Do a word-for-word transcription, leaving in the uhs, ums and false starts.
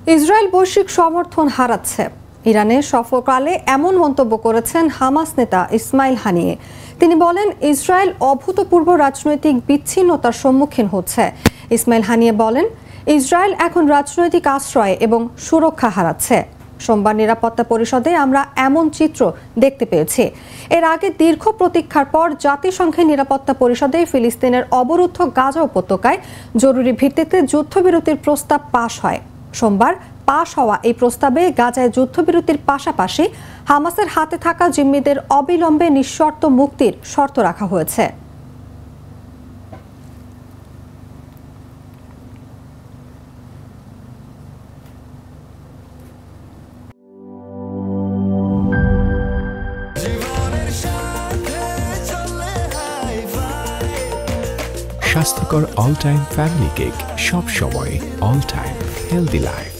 Israel বৈশ্বিক সমর্থন হারাচ্ছে। ইরানের সফরকালে এমন মন্তব্য করেছেন হামাস নেতা ইসমাইল হানিয়ে। তিনি বলেন, ইসরায়েল অভূতপূর্ব রাজনৈতিক বিচ্ছিন্নতার সম্মুখীন হচ্ছে। ইসমাইল হানিয়ে বলেন, ইসরায়েল এখন রাজনৈতিক আশ্রয় এবং সুরক্ষা হারাচ্ছে। সোমবার নিরাপত্তা পরিষদে আমরা এমন চিত্র দেখতে পেয়েছি। এর আগে দীর্ঘ প্রতীক্ষার পর জাতিসংঘের নিরাপত্তা পরিষদে ফিলিস্তিনের অবরুদ্ধ গাজা উপত্যকায় জরুরি ভিত্তিতে যুদ্ধবিরতির প্রস্তাব পাশ হয়। সোমবার পাশ হওয়া এই প্রস্তাবে গাজায় যুদ্ধবিরতির পাশাপাশি হামাসের হাতে থাকা জিম্মিদের অবিলম্বে নিঃশর্ত মুক্তির শর্ত রাখা হয়েছে। স্বাস্থ্যকর অল টাইম ফ্যামিলি কেক, সব সময় অল টাইম হেলদি লাইফ।